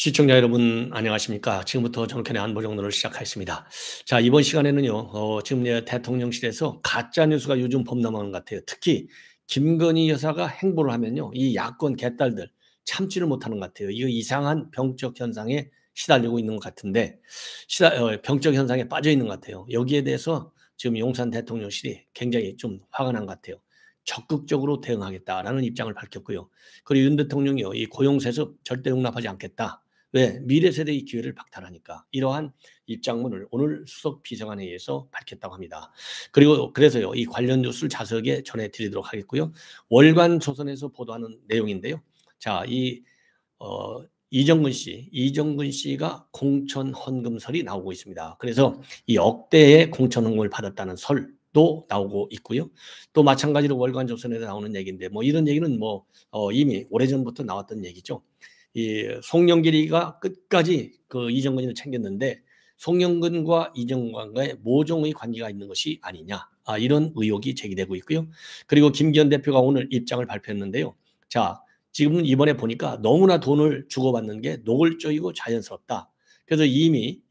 시청자 여러분 안녕하십니까? 지금부터 정권의 안보정론을 시작하겠습니다. 자, 이번 시간에는요. 지금 대통령실에서 가짜 뉴스가 요즘 범람하는 것 같아요. 특히 김건희 여사가 행보를 하면요. 이 야권 개딸들 참지를 못하는 것 같아요. 이거 이상한 병적 현상에 시달리고 있는 것 같은데 병적 현상에 빠져 있는 것 같아요. 여기에 대해서 지금 용산 대통령실이 굉장히 좀 화가 난 것 같아요. 적극적으로 대응하겠다라는 입장을 밝혔고요. 그리고 윤 대통령이요. 이 고용세습 절대 용납하지 않겠다. 왜? 미래 세대의 기회를 박탈하니까. 이러한 입장문을 오늘 수석 비서관회의에서 밝혔다고 합니다. 그리고 그래서요. 이 관련 뉴스를 자세하게 전해드리도록 하겠고요. 월간 조선에서 보도하는 내용인데요. 자, 이정근 씨가 공천 헌금설이 나오고 있습니다. 그래서 이 억대의 공천 헌금을 받았다는 설도 나오고 있고요. 또 마찬가지로 월간 조선에서 나오는 얘기인데 이런 얘기는 이미 오래전부터 나왔던 얘기죠. 이 송영길이가 끝까지 그 이정근이를 챙겼는데 송영근과 이정관과의 모종의 관계가 있는 것이 아니냐. 이런 의혹이 제기되고 있고요. 그리고 김기현 대표가 오늘 입장을 발표했는데요. 자, 지금 이번에 보니까 너무나 돈을 주고받는 게 노골적이고 자연스럽다. 그래서 이미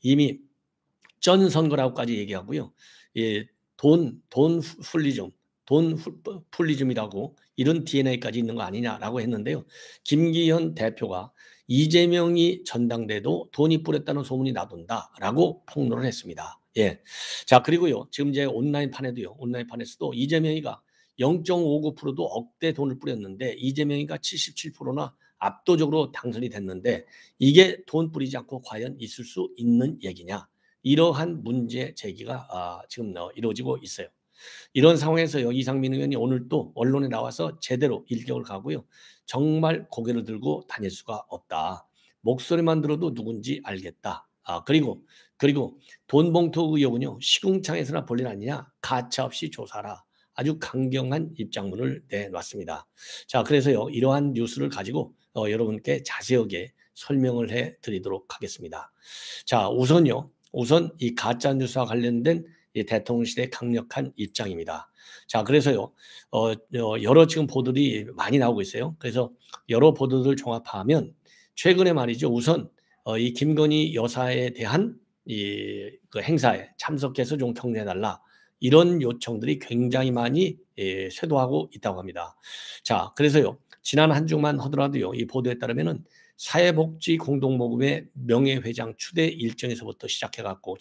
전 선거라고까지 얘기하고요. 예, 돈 훌리즘, 돈 풀리즘이라고 이런 DNA까지 있는 거 아니냐라고 했는데요. 김기현 대표가 이재명이 전당대도 돈이 뿌렸다는 소문이 나돈다라고 폭로를 했습니다. 예. 자, 그리고요. 지금 이제 온라인판에서도 이재명이가 0.59%도 억대 돈을 뿌렸는데 이재명이가 77%나 압도적으로 당선이 됐는데 이게 돈 뿌리지 않고 과연 있을 수 있는 얘기냐. 이러한 문제 제기가 지금 이루어지고 있어요. 이런 상황에서요. 이상민 의원이 오늘 또 언론에 나와서 제대로 일격을 가고요. 정말 고개를 들고 다닐 수가 없다. 목소리만 들어도 누군지 알겠다. 그리고 돈 봉투 의혹은요. 시궁창에서나 볼 일 아니냐. 가차없이 조사하라. 아주 강경한 입장문을 내놨습니다. 자, 그래서요. 이러한 뉴스를 가지고 여러분께 자세하게 설명을 해드리도록 하겠습니다. 자, 우선 이 가짜 뉴스와 관련된 이 대통령실의 강력한 입장입니다. 자, 그래서요, 여러 지금 보도들이 많이 나오고 있어요. 그래서 여러 보도들 종합하면 최근에 말이죠. 우선 이 김건희 여사에 대한 그 행사에 참석해서 좀 격려해달라. 이런 요청들이 굉장히 많이 쇄도하고 있다고 합니다. 자, 그래서요, 지난 한 주만 하더라도요, 이 보도에 따르면은 사회복지 공동모금회 명예회장 추대 일정에서부터 시작해갖고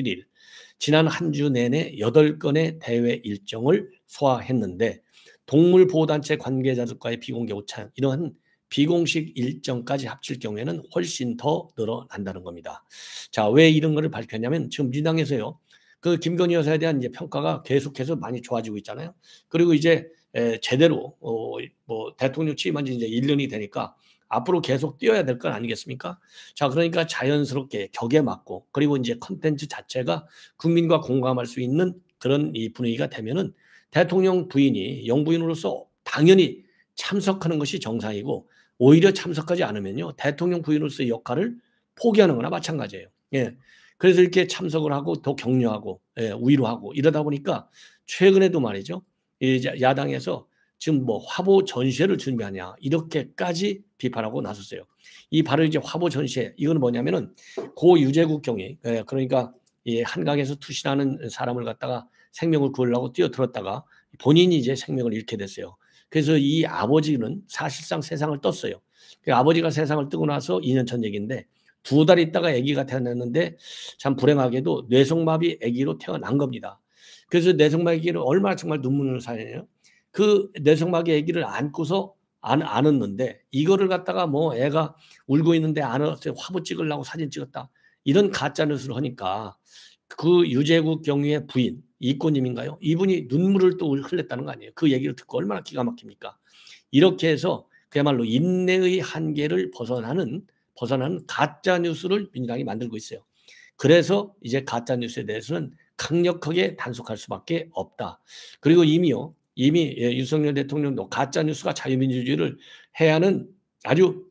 지난 한 주 내내 8건의 대회 일정을 소화했는데 동물보호단체 관계자들과의 비공개 오찬 이러한 비공식 일정까지 합칠 경우에는 훨씬 더 늘어난다는 겁니다. 자, 왜 이런 거를 밝혔냐면 지금 민당에서요. 그 김건희 여사에 대한 이제 평가가 계속해서 많이 좋아지고 있잖아요. 그리고 이제 제대로 대통령 취임한 지 이제 1년이 되니까 앞으로 계속 뛰어야 될 건 아니겠습니까? 자, 그러니까 자연스럽게 격에 맞고 그리고 이제 컨텐츠 자체가 국민과 공감할 수 있는 그런 이 분위기가 되면은 대통령 부인이 영부인으로서 당연히 참석하는 것이 정상이고 오히려 참석하지 않으면요. 대통령 부인으로서의 역할을 포기하는 거나 마찬가지예요. 예. 그래서 이렇게 참석을 하고 더 격려하고 위로하고 이러다 보니까 최근에도 말이죠. 이제 야당에서 지금 화보 전시회를 준비하냐 이렇게까지 비판하고 나섰어요. 이 바로 이제 화보 전시회 이거는 뭐냐면은 고 유재국 경위 그러니까 이 한강에서 투신하는 사람을 갖다가 생명을 구하려고 뛰어들었다가 본인이 이제 생명을 잃게 됐어요. 그래서 이 아버지는 사실상 세상을 떴어요. 그 아버지가 세상을 뜨고 나서 2년 전 얘기인데 2달 있다가 아기가 태어났는데 참 불행하게도 뇌성마비 아기로 태어난 겁니다. 그래서 뇌성마비 아기를 얼마나 정말 눈물을 사냐요. 그 뇌성마비 아기를 안고서 안았는데 이거를 갖다가 애가 울고 있는데 안았어요. 화보 찍으려고 사진 찍었다. 이런 가짜 뉴스를 하니까 그 유재국 경위의 부인 이꼬님인가요? 이분이 눈물을 또 흘렸다는 거 아니에요. 그 얘기를 듣고 얼마나 기가 막힙니까? 이렇게 해서 그야말로 인내의 한계를 벗어나는 가짜 뉴스를 민주당이 만들고 있어요. 그래서 이제 가짜 뉴스에 대해서는 강력하게 단속할 수밖에 없다. 그리고 이미 윤석열 대통령도 가짜 뉴스가 자유민주주의를 해하는 아주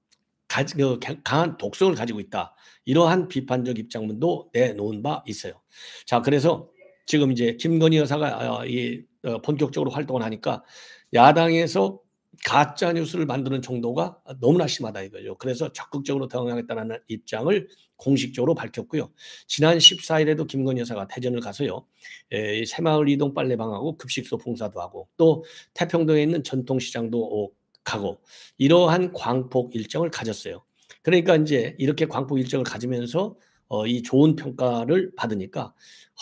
강한 독성을 가지고 있다. 이러한 비판적 입장문도 내놓은 바 있어요. 자, 그래서 지금 이제 김건희 여사가 본격적으로 활동을 하니까 야당에서 가짜 뉴스를 만드는 정도가 너무나 심하다 이거죠. 그래서 적극적으로 대응하겠다는 입장을 공식적으로 밝혔고요. 지난 14일에도 김건희 여사가 대전을 가서요. 이 새마을 이동 빨래방하고 급식소 봉사도 하고 또 태평동에 있는 전통시장도 가고 이러한 광폭 일정을 가졌어요. 그러니까 이제 이렇게 광폭 일정을 가지면서 이 좋은 평가를 받으니까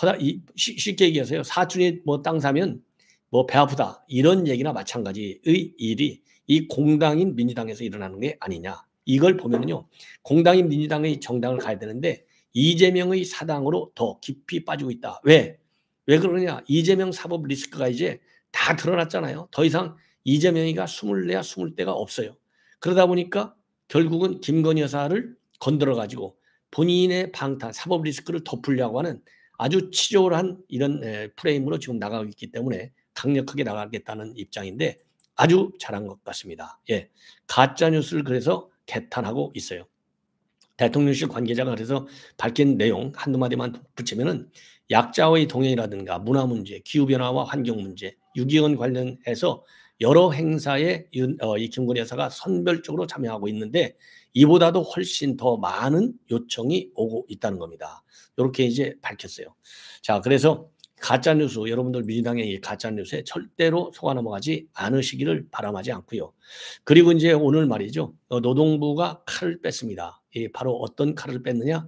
쉽게 얘기해서요. 사촌이 뭐 땅 사면 뭐 배 아프다 이런 얘기나 마찬가지의 일이 이 공당인 민주당에서 일어나는 게 아니냐. 이걸 보면요. 공당인 민주당의 정당을 가야 되는데 이재명의 사당으로 더 깊이 빠지고 있다. 왜? 왜 그러냐. 이재명 사법 리스크가 이제 다 드러났잖아요. 더 이상 이재명이가 숨을 내야 숨을 데가 없어요. 그러다 보니까 결국은 김건희 여사를 건드려 가지고 본인의 방탄, 사법 리스크를 덮으려고 하는 아주 치졸한 이런 프레임으로 지금 나가고 있기 때문에 강력하게 나가겠다는 입장인데 아주 잘한 것 같습니다. 예, 가짜 뉴스를 그래서 개탄하고 있어요. 대통령실 관계자가 그래서 밝힌 내용 한두 마디만 붙이면은 약자의 동행이라든가 문화 문제, 기후 변화와 환경 문제, 유기견 관련해서 여러 행사에 이 김건희 여사가 선별적으로 참여하고 있는데 이보다도 훨씬 더 많은 요청이 오고 있다는 겁니다. 이렇게 이제 밝혔어요. 자, 그래서 가짜 뉴스 여러분들 민주당의 이 가짜 뉴스에 절대로 속아 넘어가지 않으시기를 바람하지 않고요. 그리고 이제 오늘 말이죠. 노동부가 칼을 뺐습니다. 바로 어떤 칼을 뺐느냐?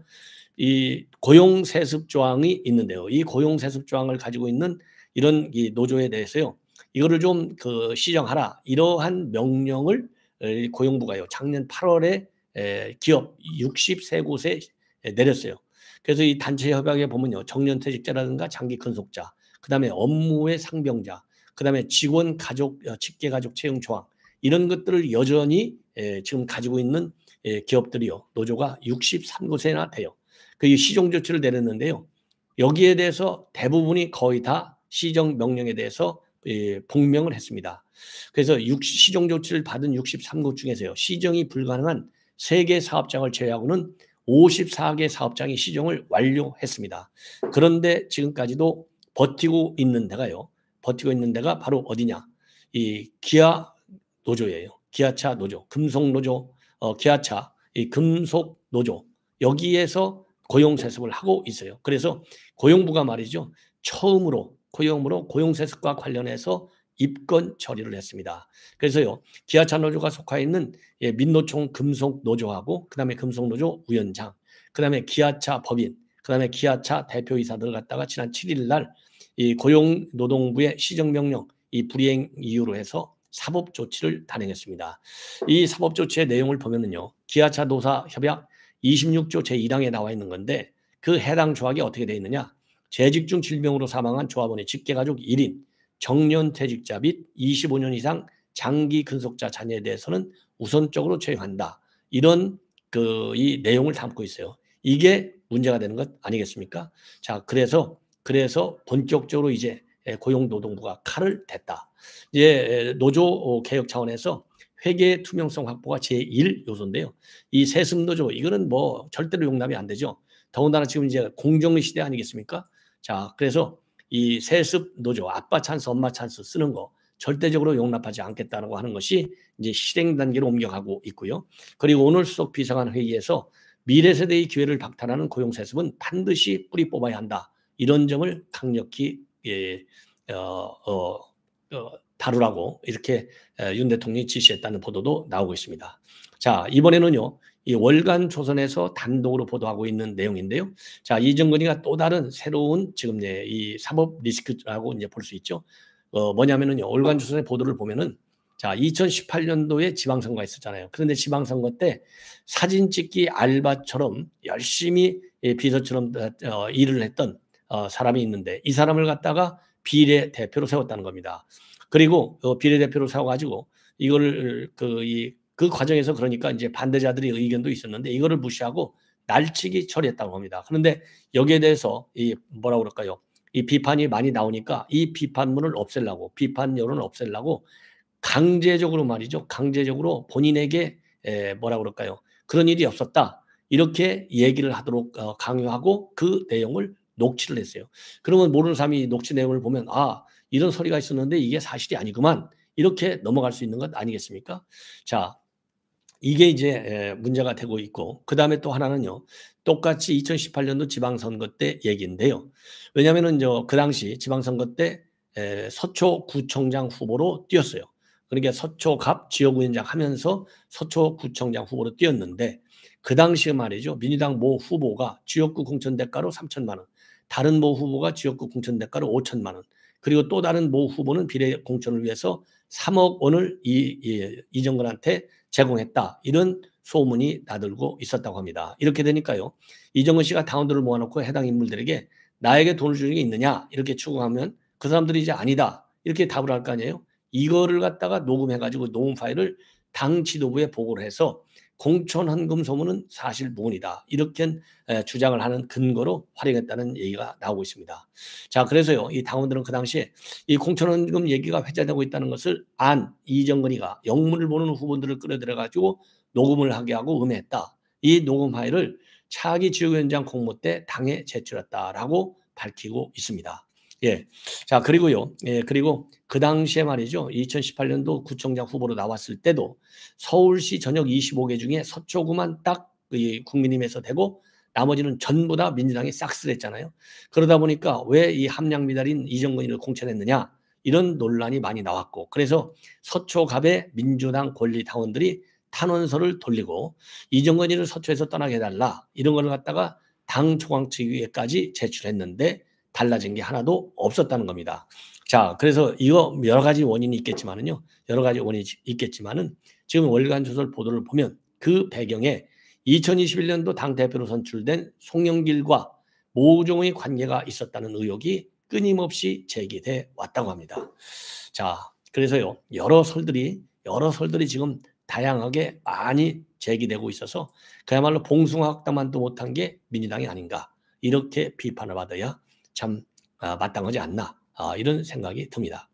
이 고용 세습 조항이 있는데요. 이 고용 세습 조항을 가지고 있는 이런 이 노조에 대해서요. 이거를 좀 시정하라. 이러한 명령을 고용부가요. 작년 8월에 기업 63곳에 내렸어요. 그래서 이 단체 협약에 보면요. 정년퇴직자라든가 장기 근속자, 그다음에 업무의 상병자, 그다음에 직원 가족 직계 가족 채용 조항 이런 것들을 여전히 지금 가지고 있는 기업들이요. 노조가 63곳에나 돼요. 그 시정 조치를 내렸는데요. 여기에 대해서 대부분이 거의 다 시정 명령에 대해서 복명을 했습니다. 그래서 시정 조치를 받은 63곳 중에서요. 시정이 불가능한 3개 사업장을 제외하고는 54개 사업장이 시정을 완료했습니다. 그런데 지금까지도 버티고 있는 데가요. 버티고 있는 데가 바로 어디냐? 이 기아 노조예요. 기아차 노조, 금속 노조, 기아차 이 금속 노조 여기에서 고용 세습을 하고 있어요. 그래서 고용부가 말이죠. 처음으로 고용 세습과 관련해서 입건 처리를 했습니다. 그래서요. 기아차 노조가 속해 있는 민노총 금속 노조하고 그다음에 금속 노조 위원장, 그다음에 기아차 법인, 그다음에 기아차 대표이사들 갖다가 지난 7일 날 이 고용노동부의 시정명령 이 불이행 이유로 해서 사법 조치를 단행했습니다. 이 사법 조치의 내용을 보면은요. 기아차 노사 협약 26조 제1항에 나와 있는 건데 그 해당 조항이 어떻게 되어 있느냐? 재직 중 질병으로 사망한 조합원의 직계가족 1인, 정년퇴직자 및 25년 이상 장기 근속자 자녀에 대해서는 우선적으로 채용한다. 이런 이 내용을 담고 있어요. 이게 문제가 되는 것 아니겠습니까? 자, 그래서 본격적으로 이제 고용노동부가 칼을 댔다. 이제 노조 개혁 차원에서 회계 투명성 확보가 제1 요소인데요. 이 세습 노조 이거는 뭐 절대로 용납이 안 되죠. 더군다나 지금 이제 공정의 시대 아니겠습니까? 자, 그래서 이 세습 노조 아빠 찬스, 엄마 찬스 쓰는 거 절대적으로 용납하지 않겠다고 하는 것이 이제 실행 단계로 옮겨가고 있고요. 그리고 오늘 수석 비서관 회의에서 미래 세대의 기회를 박탈하는 고용 세습은 반드시 뿌리 뽑아야 한다. 이런 점을 강력히 다루라고 이렇게 윤 대통령이 지시했다는 보도도 나오고 있습니다. 자, 이번에는요. 이 월간 조선에서 단독으로 보도하고 있는 내용인데요. 자, 이정근이가 또 다른 새로운 지금 이 사법 리스크라고 이제 볼 수 있죠. 뭐냐면은요. 월간 조선의 보도를 보면은 자, 2018년도에 지방선거가 있었잖아요. 그런데 지방선거 때 사진 찍기 알바처럼 열심히 비서처럼 일을 했던 사람이 있는데 이 사람을 갖다가 비례대표로 세웠다는 겁니다. 그리고 비례대표로 세워가지고 이거를 그 과정에서 그러니까 이제 반대자들의 의견도 있었는데 이거를 무시하고 날치기 처리했다고 합니다. 그런데 여기에 대해서 이 뭐라 그럴까요? 이 비판이 많이 나오니까 이 비판문을 없애려고 비판 여론을 없애려고 강제적으로 말이죠. 강제적으로 본인에게 뭐라 그럴까요? 그런 일이 없었다. 이렇게 얘기를 하도록 강요하고 그 내용을 녹취를 했어요. 그러면 모르는 사람이 녹취 내용을 보면 아 이런 소리가 있었는데 이게 사실이 아니구만. 이렇게 넘어갈 수 있는 것 아니겠습니까? 자, 이게 이제 문제가 되고 있고, 그다음에 또 하나는요. 똑같이 2018년도 지방선거 때 얘기인데요. 왜냐하면은 그 당시 지방선거 때 서초구청장 후보로 뛰었어요. 그러니까 서초갑 지역위원장 하면서 서초구청장 후보로 뛰었는데, 그 당시에 말이죠. 민주당 모 후보가 지역구 공천 대가로 3천만 원, 다른 모 후보가 지역구 공천 대가로 5천만 원, 그리고 또 다른 모 후보는 비례 공천을 위해서 3억 원을 이정근한테 제공했다. 이런 소문이 나들고 있었다고 합니다. 이렇게 되니까요. 이정근 씨가 당원들을 모아놓고 해당 인물들에게 나에게 돈을 주는 게 있느냐 이렇게 추궁하면 그 사람들이 이제 아니다. 이렇게 답을 할 거 아니에요. 이거를 갖다가 녹음해가지고 녹음 파일을 당 지도부에 보고를 해서 공천 헌금 소문은 사실 무근이다. 이렇게 주장을 하는 근거로 활용했다는 얘기가 나오고 있습니다. 자, 그래서요. 이 당원들은 그 당시에 이 공천 헌금 얘기가 회자되고 있다는 것을 이정근이가 영문을 모르는 후보들을 끌어들여 가지고 녹음을 하게 하고 음해했다. 이 녹음 파일을 차기 지역위원장 공모 때 당에 제출했다라고 밝히고 있습니다. 예. 자, 그리고요. 예, 그리고 그 당시에 말이죠. 2018년도 구청장 후보로 나왔을 때도 서울시 전역 25개 중에 서초구만 딱 국민의힘에서 되고 나머지는 전부 다 민주당이 싹쓸이 했잖아요. 그러다 보니까 왜 이 함량 미달인 이정근이를 공천했느냐 이런 논란이 많이 나왔고, 그래서 서초갑의 민주당 권리 당원들이 탄원서를 돌리고 이정근이를 서초에서 떠나게 해달라 이런 걸 갖다가 당 중앙측위에까지 제출했는데 달라진 게 하나도 없었다는 겁니다. 자, 그래서 이거 여러 가지 원인이 있겠지만은요. 여러 가지 원인이 있겠지만은 지금 월간 조설 보도를 보면 그 배경에 2021년도 당 대표로 선출된 송영길과 모종의 관계가 있었다는 의혹이 끊임없이 제기돼 왔다고 합니다. 자, 그래서요. 여러 설들이 지금 다양하게 많이 제기되고 있어서 그야말로 봉숭아학당만도 못한 게 민주당이 아닌가 이렇게 비판을 받아야 참 마땅하지 않나 이런 생각이 듭니다.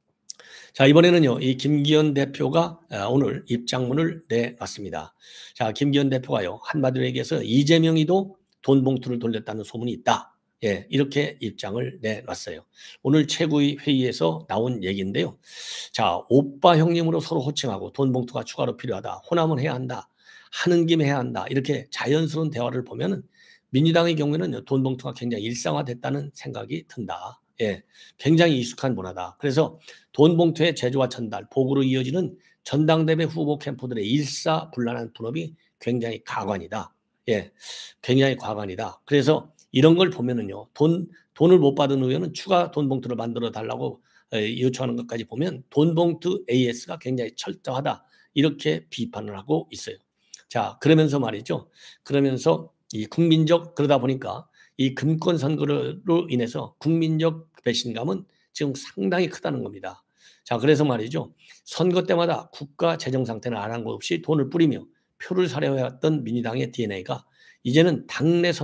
자, 이번에는요, 이 김기현 대표가 오늘 입장문을 내놨습니다. 자, 김기현 대표가요, 한마디로 얘기해서 이재명이도 돈 봉투를 돌렸다는 소문이 있다. 예, 이렇게 입장을 내놨어요. 오늘 최고위 회의에서 나온 얘기인데요. 자, 오빠 형님으로 서로 호칭하고 돈 봉투가 추가로 필요하다. 호남은 해야 한다. 하는 김에 해야 한다. 이렇게 자연스러운 대화를 보면은 민주당의 경우에는 돈 봉투가 굉장히 일상화됐다는 생각이 든다. 예, 굉장히 익숙한 문화다. 그래서 돈 봉투의 제조와 전달, 보고로 이어지는 전당대회 후보 캠프들의 일사불란한 분업이 굉장히 가관이다. 예, 굉장히 과관이다. 그래서 이런 걸 보면은요, 돈을 못 받은 의원은 추가 돈 봉투를 만들어 달라고 요청하는 것까지 보면 돈 봉투 AS가 굉장히 철저하다. 이렇게 비판을 하고 있어요. 자, 그러면서 말이죠. 그러면서 이 그러다 보니까 이 금권 선거로 인해서 국민적 배신감은 지금 상당히 크다는 겁니다. 자, 그래서 말이죠. 선거 때마다 국가 재정 상태는 안 것 없이 돈을 뿌리며 표를 사려 해왔던 민주당의 DNA가 이제는 당내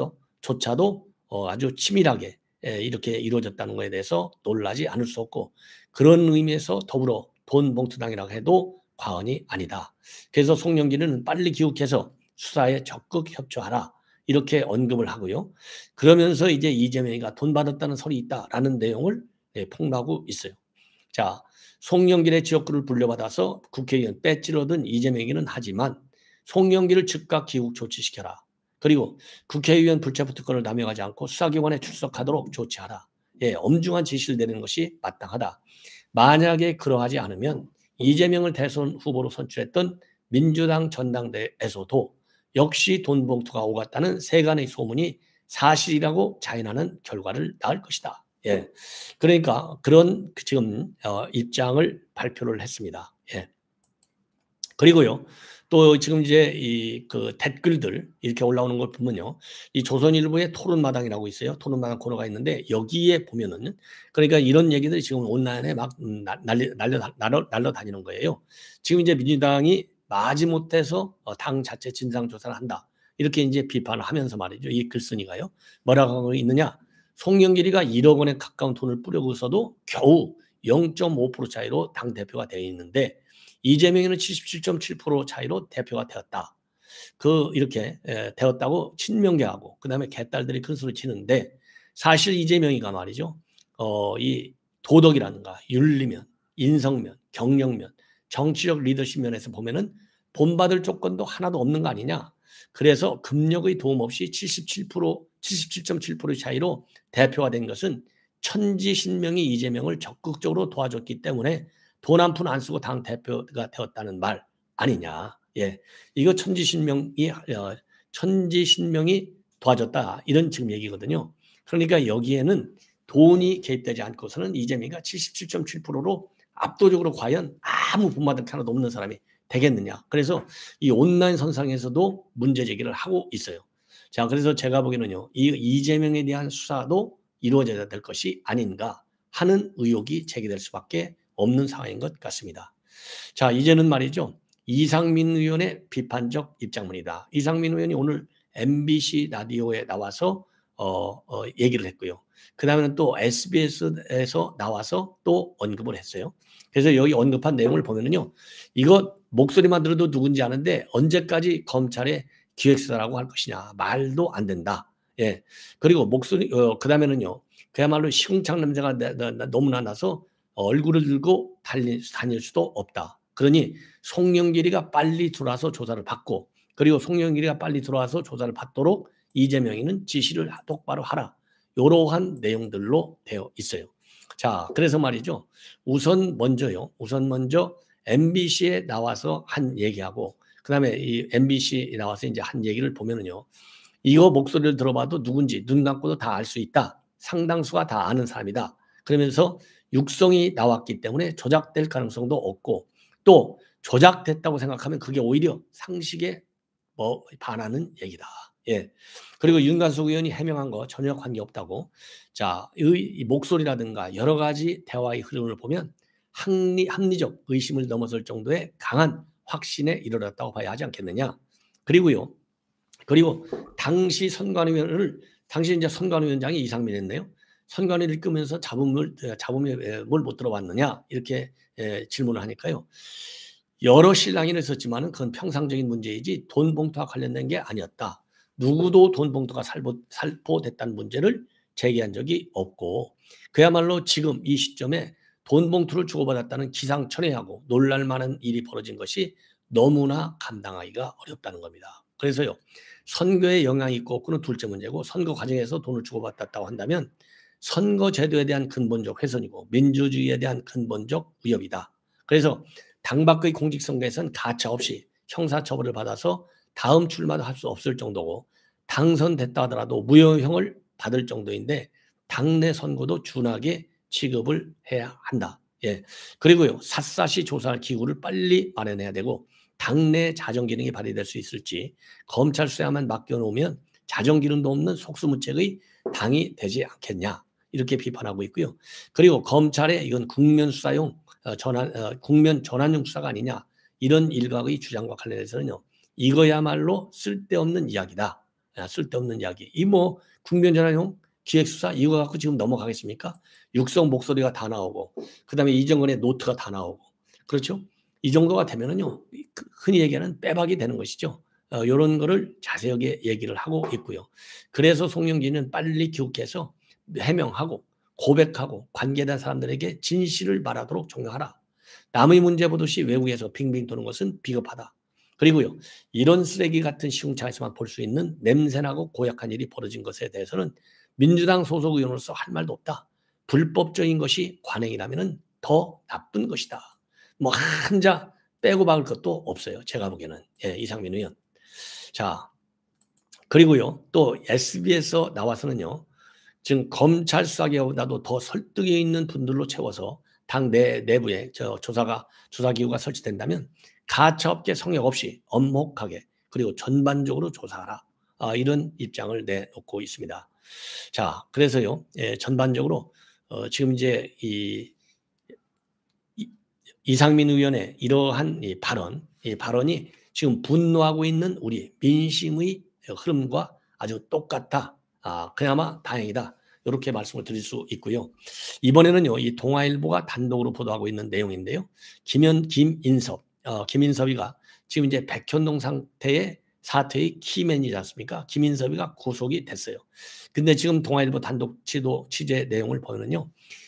선거에서조차도 아주 치밀하게 이렇게 이루어졌다는 것에 대해서 놀라지 않을 수 없고, 그런 의미에서 더불어 돈 봉투당이라고 해도 과언이 아니다. 그래서 송영길은 빨리 귀국해서 수사에 적극 협조하라. 이렇게 언급을 하고요. 그러면서 이제 이재명이가 돈 받았다는 설이 있다라는 내용을 폭로하고 있어요. 자, 송영길의 지역구를 불려받아서 국회의원 빼찌르던 이재명이는 하지만 송영길을 즉각 귀국 조치시켜라. 그리고 국회의원 불체포 특권을 남용하지 않고 수사기관에 출석하도록 조치하라. 예, 엄중한 지시를 내리는 것이 마땅하다. 만약에 그러하지 않으면 이재명을 대선 후보로 선출했던 민주당 전당대회에서도 역시 돈 봉투가 오갔다는 세간의 소문이 사실이라고 자인하는 결과를 낳을 것이다. 예, 그러니까 그런 지금 입장을 발표를 했습니다. 예. 그리고요, 또 지금 이제 그 댓글들 이렇게 올라오는 걸 보면요, 이 조선일보의 토론마당이라고 있어요. 토론마당 코너가 있는데 여기에 보면은 그러니까 이런 얘기들이 지금 온라인에 막 날려 다니는 거예요. 지금 이제 민주당이 마지못해서 당 자체 진상조사를 한다. 이렇게 이제 비판을 하면서 말이죠. 이 글쓴이가요. 뭐라고 하고 있느냐. 송영길이가 1억 원에 가까운 돈을 뿌려고서도 겨우 0.5% 차이로 당대표가 되어 있는데 이재명이는 77.7% 차이로 대표가 되었다. 이렇게 되었다고 친명계하고 그다음에 개딸들이 큰 소리 치는데 사실 이재명이가 말이죠. 이 도덕이라든가 윤리면 인성면, 경영면, 정치적 리더십 면에서 보면은 본받을 조건도 하나도 없는 거 아니냐. 그래서 금력의 도움 없이 77.7%의 차이로 대표가 된 것은 천지신명이 이재명을 적극적으로 도와줬기 때문에 돈 한 푼 안 쓰고 당 대표가 되었다는 말 아니냐. 예, 이거 천지신명이 도와줬다 이런 지금 얘기거든요. 그러니까 여기에는 돈이 개입되지 않고서는 이재명이가 77.7%로 압도적으로 과연 아무 본받을 게 하나도 없는 사람이 되겠느냐. 그래서 이 온라인 선상에서도 문제 제기를 하고 있어요. 자, 그래서 제가 보기에는요, 이 이재명에 대한 수사도 이루어져야 될 것이 아닌가 하는 의혹이 제기될 수밖에 없는 상황인 것 같습니다. 자, 이제는 말이죠. 이상민 의원의 비판적 입장문이다. 이상민 의원이 오늘 MBC 라디오에 나와서 얘기를 했고요. 그 다음에는 또 SBS에서 나와서 또 언급을 했어요. 그래서 여기 언급한 내용을 보면은요, 이거 목소리만 들어도 누군지 아는데 언제까지 검찰의 기획수사라고 할 것이냐, 말도 안 된다. 예. 그리고 목소리, 그 다음에는요, 그야말로 시궁창 냄새가 너무나 나서 얼굴을 들고 다닐 수도 없다. 그러니 송영길이가 빨리 들어와서 조사를 받고, 그리고 송영길이가 빨리 들어와서 조사를 받도록 이재명이는 지시를 똑바로 하라. 이러한 내용들로 되어 있어요. 자, 그래서 말이죠. 우선 먼저 MBC에 나와서 한 얘기하고, 그 다음에 이 MBC에 나와서 이제 한 얘기를 보면은요, 이거 목소리를 들어봐도 누군지 눈 감고도 다 알 수 있다. 상당수가 다 아는 사람이다. 그러면서 육성이 나왔기 때문에 조작될 가능성도 없고, 또 조작됐다고 생각하면 그게 오히려 상식에 반하는 얘기다. 예. 그리고 윤관석 의원이 해명한 거 전혀 관계없다고. 자, 이 목소리라든가 여러 가지 대화의 흐름을 보면 합리적 의심을 넘어설 정도의 강한 확신에 이르렀다고 봐야 하지 않겠느냐. 그리고 당시 이제 선관위원장이 이상민이었네요. 선관위를 끄면서 잡음을 뭘 못 들어봤느냐 이렇게 질문을 하니까요. 여러 실랑이를 썼지만은 그건 평상적인 문제이지 돈 봉투와 관련된 게 아니었다. 누구도 돈 봉투가 살포됐다는 문제를 제기한 적이 없고, 그야말로 지금 이 시점에 돈 봉투를 주고받았다는 기상천외하고 놀랄만한 일이 벌어진 것이 너무나 감당하기가 어렵다는 겁니다. 그래서요, 선거에 영향이 있고 없고는 둘째 문제고, 선거 과정에서 돈을 주고받았다고 한다면 선거 제도에 대한 근본적 훼손이고 민주주의에 대한 근본적 위협이다. 그래서 당 밖의 공직선거에서는 가차없이 형사처벌을 받아서 다음 출마도 할 수 없을 정도고, 당선됐다 하더라도 무효형을 받을 정도인데 당내 선거도 준하게 취급을 해야 한다. 예. 그리고요, 샅샅이 조사할 기구를 빨리 마련해야 되고, 당내 자정기능이 발휘될 수 있을지 검찰 수사만 맡겨놓으면 자정기능도 없는 속수무책의 당이 되지 않겠냐 이렇게 비판하고 있고요. 그리고 검찰의 이건 국면 수사용 국면 전환용 수사가 아니냐 이런 일각의 주장과 관련해서는요, 이거야말로 쓸데없는 이야기다. 쓸데없는 이야기. 이 국면 전환용 기획수사 이거 갖고 지금 넘어가겠습니까? 육성 목소리가 다 나오고, 그다음에 이정근의 노트가 다 나오고, 그렇죠? 이 정도가 되면은요, 흔히 얘기하는 빼박이 되는 것이죠. 이런 거를 자세하게 얘기를 하고 있고요. 그래서 송영길은 빨리 귀국해서 해명하고 고백하고 관계된 사람들에게 진실을 말하도록 종용하라. 남의 문제 보듯이 외국에서 빙빙 도는 것은 비겁하다. 그리고요, 이런 쓰레기 같은 시궁창에서만 볼 수 있는 냄새나고 고약한 일이 벌어진 것에 대해서는 민주당 소속 의원으로서 할 말도 없다. 불법적인 것이 관행이라면 더 나쁜 것이다. 한자 빼고 박을 것도 없어요. 제가 보기에는. 예, 이상민 의원. 자, 그리고요, 또 SBS에서 나와서는요, 지금 검찰 수사기관보다도 더 설득이 있는 분들로 채워서 당 내부에 조사기구가 설치된다면 가차없게 성역 없이 엄혹하게 그리고 전반적으로 조사하라. 이런 입장을 내놓고 있습니다. 자, 그래서요, 전반적으로 지금 이제 이상민 의원의 이러한 이 발언이 지금 분노하고 있는 우리 민심의 흐름과 아주 똑같다. 그나마 다행이다. 이렇게 말씀을 드릴 수 있고요. 이번에는요, 이 동아일보가 단독으로 보도하고 있는 내용인데요. 김인섭이가 지금 이제 백현동 사태의 키맨이지 않습니까? 김인섭이가 구속이 됐어요. 근데 지금 동아일보 단독 취재 내용을 보면요,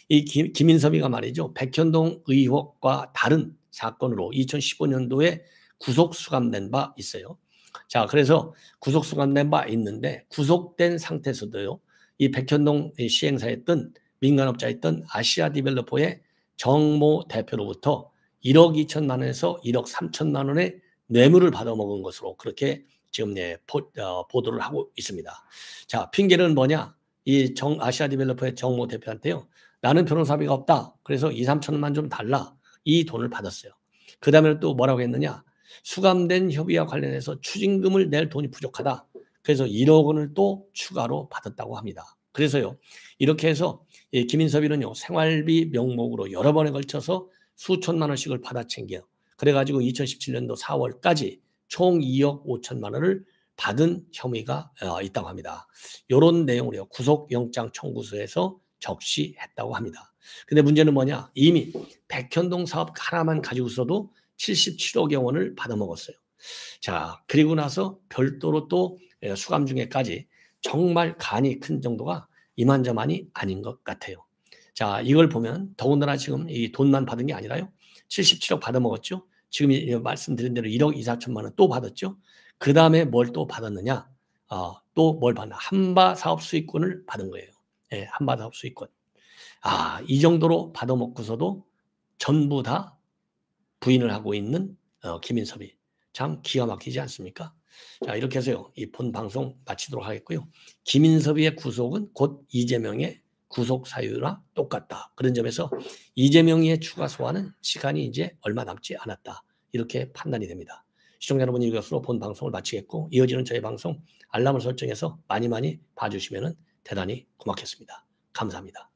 이 김인섭이가 말이죠. 백현동 의혹과 다른 사건으로 2015년도에 구속 수감된 바 있어요. 자, 그래서 구속 수감된 바 있는데 구속된 상태에서도요. 이 백현동 시행사였던 민간업자였던 아시아 디벨로퍼의 정모 대표로부터 1억 2천만 원에서 1억 3천만 원의 뇌물을 받아먹은 것으로 그렇게 지금 보도를 하고 있습니다. 자, 핑계는 뭐냐? 이 아시아 디벨로퍼의 정모 대표한테요. 나는 변호사비가 없다. 그래서 2, 3천만 좀 달라. 이 돈을 받았어요. 그 다음에 또 뭐라고 했느냐? 수감된 협의와 관련해서 추징금을 낼 돈이 부족하다. 그래서 1억 원을 또 추가로 받았다고 합니다. 그래서요. 이렇게 해서 김인섭이는요. 생활비 명목으로 여러 번에 걸쳐서 수천만 원씩을 받아 챙겨. 그래가지고 2017년도 4월까지 총 2억 5천만 원을 받은 혐의가 있다고 합니다. 이런 내용으로 구속영장 청구서에서 적시했다고 합니다. 근데 문제는 뭐냐? 이미 백현동 사업 하나만 가지고서도 77억여 원을 받아먹었어요. 자, 그리고 나서 별도로 또 수감 중에까지 정말 간이 큰 정도가 이만저만이 아닌 것 같아요. 자, 이걸 보면 더군다나 지금 이 돈만 받은 게 아니라요. 77억 받아먹었죠. 지금 말씀드린 대로 1억 2, 4천만 원 또 받았죠. 그 다음에 뭘 또 받았느냐? 또 뭘 받나? 한바 사업 수익권을 받은 거예요. 예, 한바 사업 수익권. 이 정도로 받아먹고서도 전부 다 부인을 하고 있는 김인섭이 참 기가 막히지 않습니까? 자, 이렇게 해서요. 이 본 방송 마치도록 하겠고요. 김인섭의 구속은 곧 이재명의 구속 사유나 똑같다. 그런 점에서 이재명의 추가 소환은 시간이 이제 얼마 남지 않았다. 이렇게 판단이 됩니다. 시청자 여러분, 이것으로 본 방송을 마치겠고 이어지는 저희 방송 알람을 설정해서 많이 봐주시면 대단히 고맙겠습니다. 감사합니다.